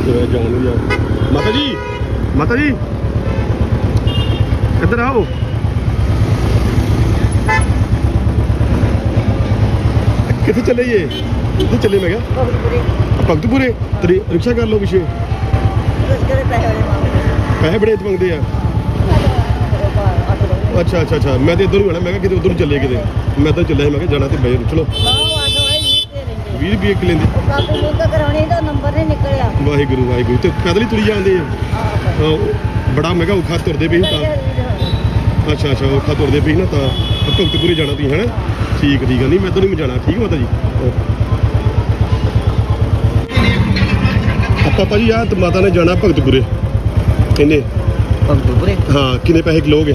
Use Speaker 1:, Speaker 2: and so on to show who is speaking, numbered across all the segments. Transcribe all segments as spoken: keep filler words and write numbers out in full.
Speaker 1: तुरे जान भी आओ। माता जी माता जी इधर आओ। कितने चले ये कितने चले मैं क्या भगतपुरे तेरी रिक्शा कर लो पीछे पैसे बड़े मंगते हैं। अच्छा अच्छा अच्छा मैं तो इधर ही होना मैं कि उधर चले कि मैं तो चलिया मैं जाना तो भाई चलो बीस रुपये कि लेंदी वाहिगुरू वाहिगुरू तो पैदल ही तुरी जाते बड़ा मैं औखा तुरते पे अच्छा अच्छा औखा तुरते पे ना तो भगतपुरे जाना तुम है ना ठीक ठीक है नहीं मैं तो नहीं जाना ठीक है माता जी पापा जी यार माता ने जाना भगतपुरे किन्ने भगतपुरे हाँ किन्ने पैसे किलोगे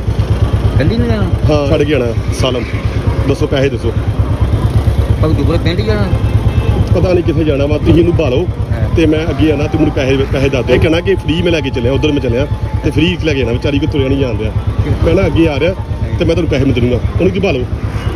Speaker 1: हाँ छड़ के आना सालम दसो पैसे दसो भगतपुरे पिंड जाना पता नहीं कितने जाना वा तुम इनू भालो तो मैं अगे आना तू मैं पैसे पैसे दस दे कहना कि फ्री में लैके चलिया उधर मैं चलिया तो फ्री लैके आना बेचारी को तुरया नहीं जान दिया कहना अगे आ रहा तो मैं तुम पैसे मैं दूंगा उन्हें की भालो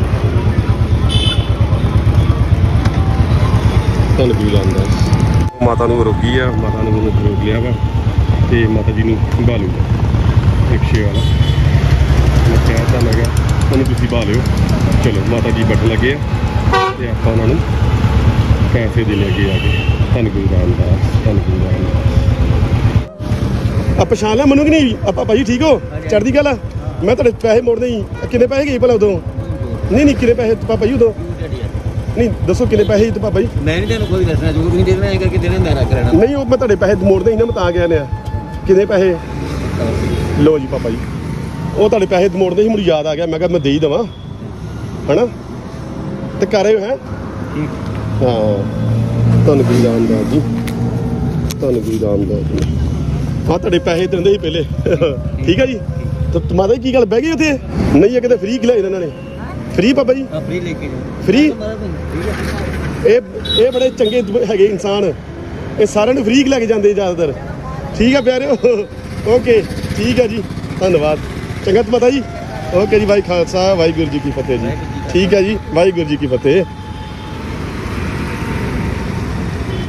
Speaker 1: माता नूं रोकी है माता ने मैंने रोक लिया वा तो माता जी नूं भालूगा रिक्शे वाला मैं कहता मैं क्या उन्होंने तुम भालो चलो माता जी बैठन लगे तो आप उन्होंने पैसे दे लगे आगे धन गुरु रामदास धन गुरु रामदास आप पछाण लिया मैनू कि नहीं आप भाई ठीक हो चढ़दी गल मैं तेरे पैसे मोड़ने ही किन्ने पैसे गए भला उदों नहीं नहीं किन्ने पैसे पापा जी उदों नहीं दसो किन्ने पैसे तो पापा जी मैं नहीं तेन कोई दसना जो तुसीं देना है करके देना मैं रख लेना नहीं वो मैं तेरे पैसे मोड़ने ही ना मैं तां गया ने किन्ने पैसे लो जी पापा जी वो तेरे पैसे मोड़ने ही मुझे याद आ गया मैं कहा मैं दे ही देवां है ना तो कर रहे हो हैं हाँ धन गुरु रामदास जी धन गुरु रामदास जी हाँ तेरे पैसे देंदे ही पहले ठीक है जी तो माता जी की गल बह गई उत्थे नहीं है कितने फ्री खिलाए इन्होंने फ्री पापा जी फ्री लेके फ्री ये ये बड़े चंगे है इंसान ये सारे फ्री लैके जाते ज़्यादातर ठीक है प्यारे ओके ठीक है जी धन्यवाद चंगा माता जी ओके जी भाई खालसा वाहिगुरू जी की फतेह जी ठीक है जी वाहिगुरू जी की फतेह।